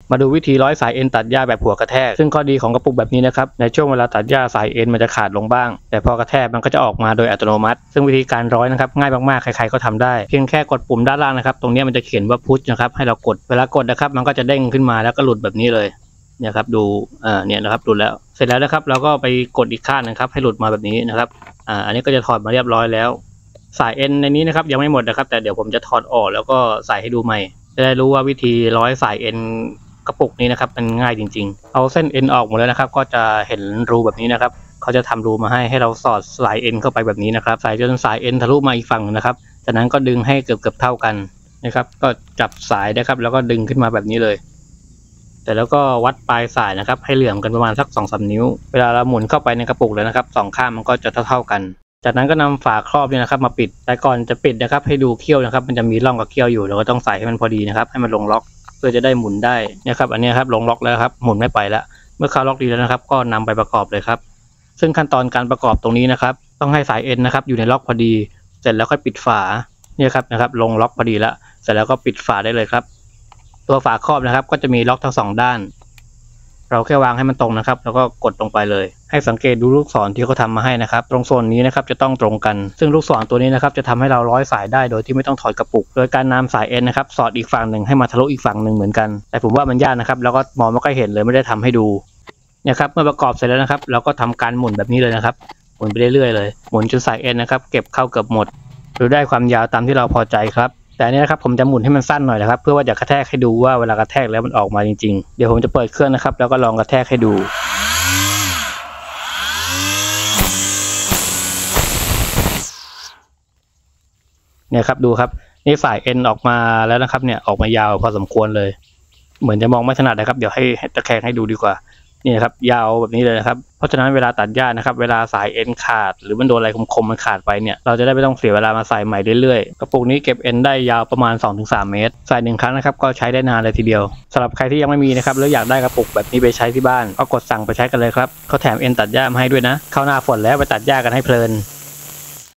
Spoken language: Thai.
มาดูวิธีร้อยสายเอ็นตัดหญ้าแบบหัวกระแทกซึ่งข้อดีของกระปุกแบบนี้นะครับในช่วงเวลาตัดหญ้าสายเอ็นมันจะขาดลงบ้างแต่พอกระแทกมันก็จะออกมาโดยอัตโนมัติซึ่งวิธีการร้อยนะครับง่ายมากๆใครๆก็ทำได้เพียงแค่กดปุ่มด้านล่างนะครับตรงนี้มันจะเขียนว่าพุชนะครับให้เรากดเวลากดนะครับมันก็จะเด้งขึ้นมาแล้วก็หลุดแบบนี้เลยเนี่ยครับดูเนี่ยนะครับหลุดแล้วเสร็จแล้วนะครับเราก็ไปกดอีกข้างนึงครับให้หลุดมาแบบนี้นะครับอันนี้ก็จะถอดมาเรียบร้อยแล้วสายเอ็นในนี้นะครับยังไม่หมดนะครับแต่เดี๋ยวผมจะถอดออกแล้วก็ใส่ให้ดูใหม่จะได้รู้ว่าวิธีร้อยสายเอ็นกระปุกนี้นะครับมันง่ายจริงๆเอาเส้นเอ็นออกหมดแล้วนะครับก็จะเห็นรูแบบนี้นะครับเขาจะทำรูมาให้เราสอดสายเอ็นเข้าไปแบบนี้นะครับใส่จนสายเอ็นทะลุมาอีกฝั่งนะครับจากนั้นก็ดึงให้เกือบเท่ากันนะครับก็จับสายนะครับแล้วก็ดึงขึ้นมาแบบนี้เลยแต่แล้วก็วัดปลายสายนะครับให้เหลื่อมกันประมาณสัก 2-3 นิ้วเวลาเราหมุนเข้าไปในกระปุกแล้วนะครับ2ข้างมันก็จะเท่ากันจากนั้นก็นำฝาครอบเนี่ยนะครับมาปิดแต่ก่อนจะปิดนะครับให้ดูเขี้ยวนะครับมันจะมีร่องกับเขี้ยวอยู่เราก็ต้องใส่ให้มันพอดีนะครับให้มันลงล็อกเพื่อจะได้หมุนได้นะครับอันนี้ครับลงล็อกแล้วครับหมุนไม่ไปแล้วเมื่อเข้าล็อกดีแล้วนะครับก็นำไปประกอบเลยครับซึ่งขั้นตอนการประกอบตรงนี้นะครับต้องให้สายเอ็นนะครับอยู่ในล็อกพอดีเสร็จแล้วค่อยปิดฝาเนี่ยครับนะครับลงล็อกพอดีแล้วเสร็จแล้วก็ปิดฝาได้เลยครับตัวฝาครอบนะครับก็จะมีล็อกทั้ง2ด้านเราแค่วางให้มันตรงนะครับแล้วก็กดลงไปเลยให้สังเกตดูลูกศรที่เขาทำมาให้นะครับตรงโซนนี้นะครับจะต้องตรงกันซึ่งลูกศรตัวนี้นะครับจะทำให้เราร้อยสายได้โดยที่ไม่ต้องถอดกระปุกโดยการนำสายเอ็นนะครับสอดอีกฝั่งหนึ่งให้มาทะลุอีกฝั่งหนึ่งเหมือนกันแต่ผมว่ามันยากนะครับแล้วก็มองไม่ค่อยเห็นเลยไม่ได้ทำให้ดูเนี่ยครับเมื่อประกอบเสร็จแล้วนะครับเราก็ทำการหมุนแบบนี้เลยนะครับหมุนไปเรื่อยๆเลยหมุนจนสายเอ็นนะครับเก็บเข้าเกือบหมดหรือได้ความยาวตามที่เราพอใจครับแต่นี่นะครับผมจะหมุนให้มันสั้นหน่อยนะครับเพื่อว่าจะกระแทกให้ดูว่าเวลากระแทกแล้วมันออกมาจริงๆเดี๋ยวผมจะเปิดเครื่องนะครับแล้วก็ลองกระแทกให้ดูเนี่ยครับดูครับนี่สายเอ็นออกมาแล้วนะครับเนี่ยออกมายาวพอสมควรเลยเหมือนจะมองไม่ถนัดนะครับเดี๋ยวให้ตะแคงให้ดูดีกว่านี่ครับยาวแบบนี้เลยนะครับเพราะฉะนั้นเวลาตัดหญ้านะครับเวลาสายเอ็นขาดหรือมันโดนอะไรคมๆมันขาดไปเนี่ยเราจะได้ไม่ต้องเสียเวลามาใส่ใหม่เรื่อยๆกระปุกนี้เก็บเอ็นได้ยาวประมาณ 2-3 เมตรใส่1ครั้งนะครับก็ใช้ได้นานเลยทีเดียวสำหรับใครที่ยังไม่มีนะครับแล้วอยากได้กระปุกแบบนี้ไปใช้ที่บ้านก็กดสั่งไปใช้กันเลยครับเขาแถมเอ็นตัดหญ้ามาให้ด้วยนะเข้าหน้าฝนแล้วไปตัดหญ้ากันให้เพลิน